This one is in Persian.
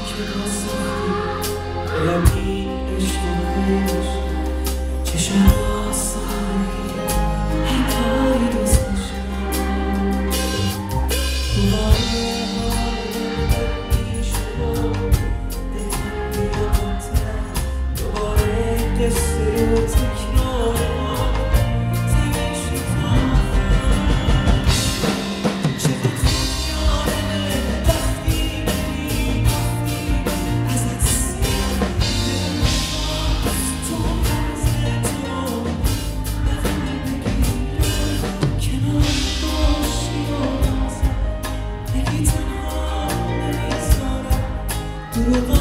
که بازدی دلم این عشق نمیشه چشم آسانی هرکاری دوست میشه دوباره حال شما دلم بیامتر دوباره قصه رو تکرار You're